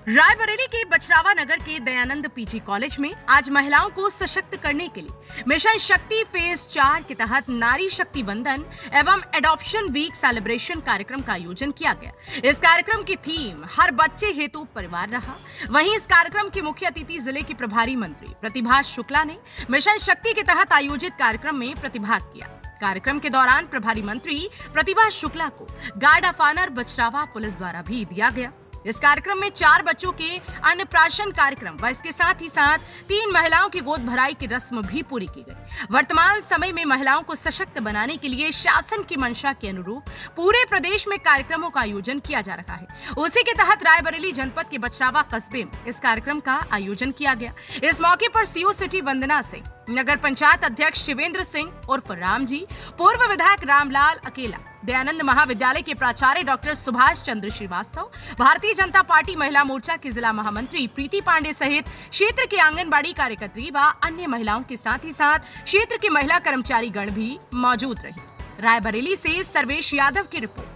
रायबरेली के बचरावा नगर के Dayanand PG college में आज महिलाओं को सशक्त करने के लिए मिशन शक्ति फेज 4 के तहत नारी शक्ति वंदन एवं एडॉप्शन वीक सेलिब्रेशन कार्यक्रम का आयोजन किया गया। इस कार्यक्रम की थीम हर बच्चे हेतु परिवार रहा। वहीं इस कार्यक्रम के मुख्य अतिथि जिले की प्रभारी मंत्री प्रतिभा शुक्ला ने मिशन शक्ति के तहत आयोजित कार्यक्रम में प्रतिभाग किया। कार्यक्रम के दौरान प्रभारी मंत्री प्रतिभा शुक्ला को guard of honour Bachhrawan police द्वारा भी दिया गया। इस कार्यक्रम में 4 बच्चों के अन्नप्राशन कार्यक्रम व इसके साथ ही 3 महिलाओं की गोद भराई की रस्म भी पूरी की गई। वर्तमान समय में महिलाओं को सशक्त बनाने के लिए शासन की मंशा के अनुरूप पूरे प्रदेश में कार्यक्रमों का आयोजन किया जा रहा है। उसी के तहत रायबरेली जनपद के बचरावा कस्बे में इस कार्यक्रम का आयोजन किया गया। इस मौके पर सीओ सिटी वंदना सिंह, नगर पंचायत अध्यक्ष शिवेंद्र सिंह उर्फ राम जी, पूर्व विधायक रामलाल अकेला, दयानंद महाविद्यालय के प्राचार्य डॉक्टर सुभाष चंद्र श्रीवास्तव, भारतीय जनता पार्टी महिला मोर्चा की जिला महामंत्री प्रीति पांडे सहित क्षेत्र के आंगनबाड़ी कार्यकर्त्री व अन्य महिलाओं के साथ ही क्षेत्र के महिला कर्मचारी गण भी मौजूद रही। रायबरेली से सर्वेश यादव की रिपोर्ट।